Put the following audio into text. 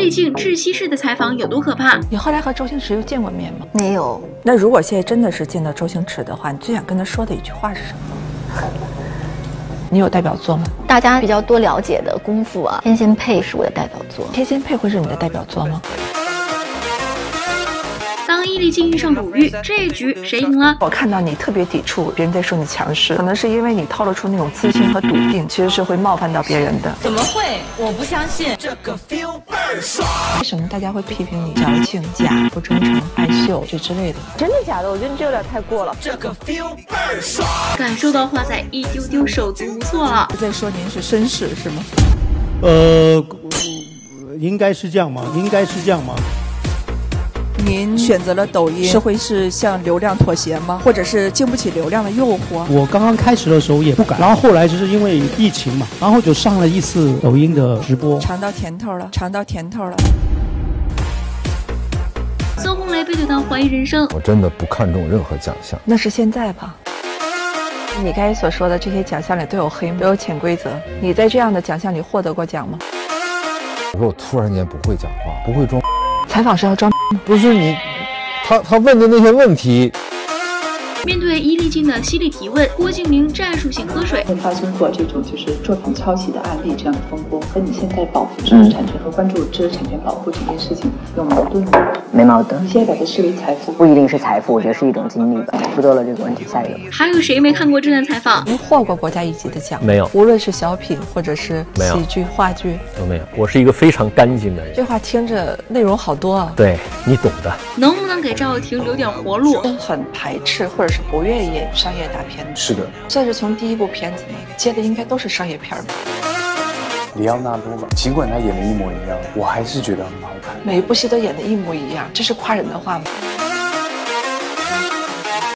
莉静窒息式的采访有多可怕？ 你后来和周星驰又见过面吗？ 没有。 那如果现在真的是见到周星驰的话，你最想跟他说的一句话是什么？你有代表作吗？ 大家比较多了解的功夫啊，天仙配是我的代表作。 天仙配会是你的代表作吗？ 当伊丽静遇上鲁豫，这一局谁赢了？ 我看到你特别抵触别人在说你强势，可能是因为你透露出那种自信和笃定，其实是会冒犯到别人的。 怎么会？我不相信。这个 feel 倍儿爽。 为什么大家会批评你矫情、假、不真诚、爱秀这之类的？ 真的假的？我觉得你这有点太过了。 这个 feel 倍儿爽。 感受到华仔一丢丢手足无措了。 在说您是绅士是吗？ 应该是这样吗？应该是这样吗？ 您选择了抖音，是会是向流量妥协吗？或者是经不起流量的诱惑？ 我刚刚开始的时候也不敢，然后后来就是因为疫情嘛，然后就上了一次抖音的直播， 尝到甜头了，尝到甜头了。 孙红雷被对当怀疑人生， 我真的不看重任何奖项， 那是现在吧。你刚才所说的这些奖项里都有黑幕，都有潜规则。你在这样的奖项里获得过奖吗？ 我说我突然间不会讲话，不会装。 采访是要装， 不是你，他问的那些问题。 面对伊丽静的犀利提问，郭敬明战术性喝水。 会发生过这种就是作品抄袭的案例这样的风波，和你现在保护知识产权和关注知识产权保护这件事情有矛盾吗？ 没矛盾。 你现在把它视为财富， 不一定是财富，我觉得是一种经历吧。不多了这个问题，下一个。 还有谁没看过这段采访？ 您获过国家一级的奖？ 没有， 无论是小品或者是喜剧、话剧都没有。我是一个非常干净的人。 这话听着内容好多啊。 对，你懂的。 能不能给赵又廷留点活路？ 很排斥或者是不愿意演商业大片的。 是的， 这是从第一部片子接的应该都是商业片吧。 里奥纳多吧，尽管他演的一模一样，我还是觉得很好看。 每一部戏都演的一模一样，这是夸人的话吗？